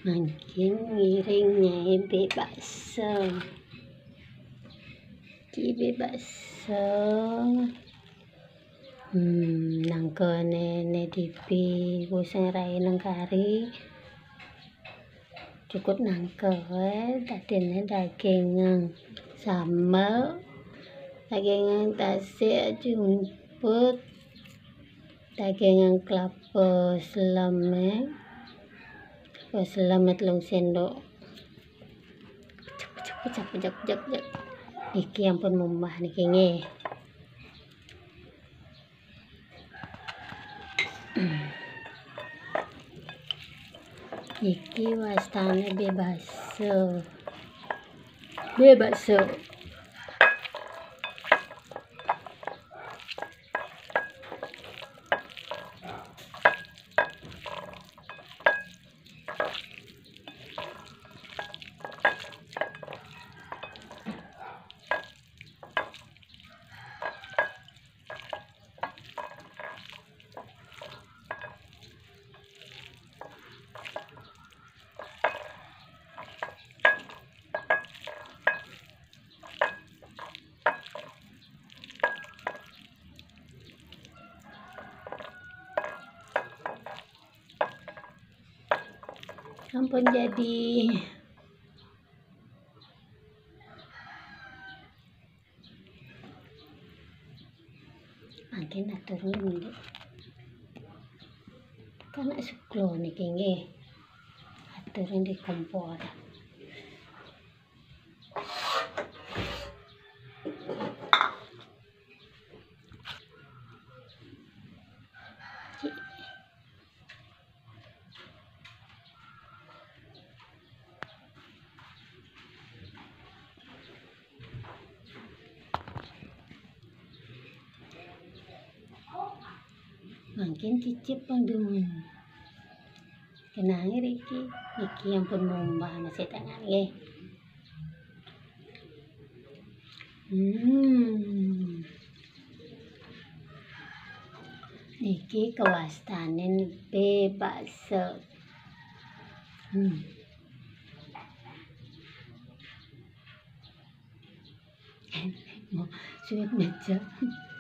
Makin ngiringnya bebas bebas nangkone nedipi kusang rai nang kari cukup nangke tadine daging sama daging tasik jumput daging kelapa selamet long sendok pecak iki ampun mumbah niki nggih. Iki wastane bebas ampun jadi makin turun niki kana suklo niki nggih turun di kompor. Makin cicip pandungan kenangi iki yang pun mumbah masih tangan nggih. Niki kewastanen bebas mau sulit meja